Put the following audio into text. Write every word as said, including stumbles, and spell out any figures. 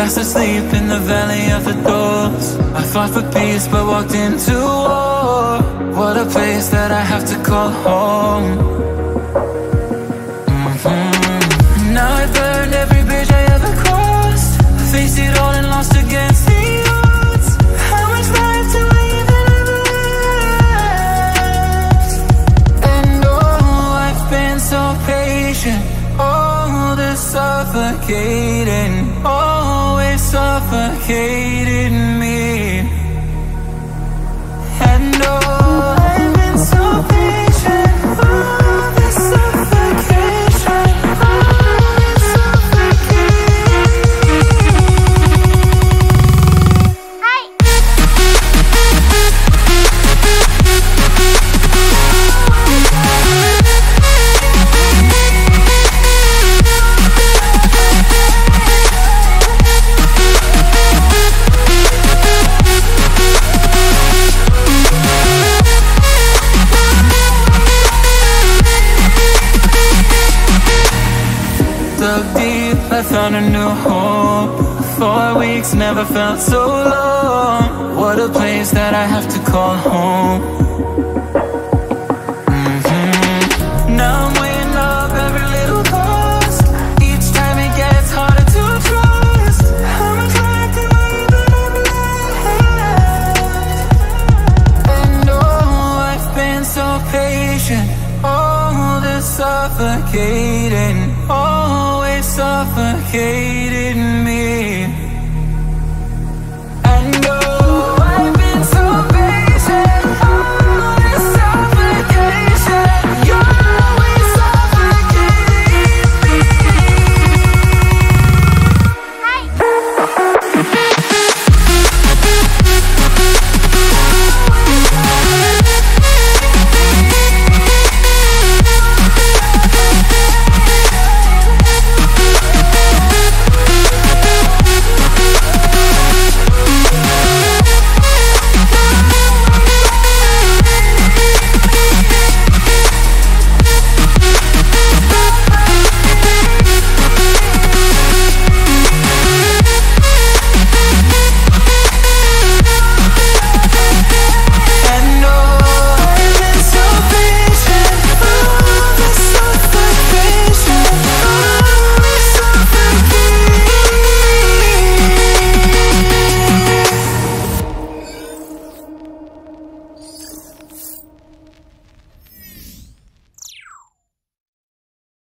fast asleep in the valley of the doors. I fought for peace but walked into war. What a place that I have to call home. mm-hmm. Now I've burned every bridge I ever crossed. I faced it all and lost against the odds. How much life do I even have left? And oh, I've been so patient. Oh, the suffocating, always suffocating me. And oh, I've been so patient. Oh, the suffocation, always suffocating me. Hi. Dug deep, I found a new home. Four weeks never felt so long. What a place that I have to call home. mm-hmm. Now I'm weighing up every little cost. Each time it gets harder to trust. How much life do I even have left? And oh, I've been so patient. Oh, the suffocating, always suffocating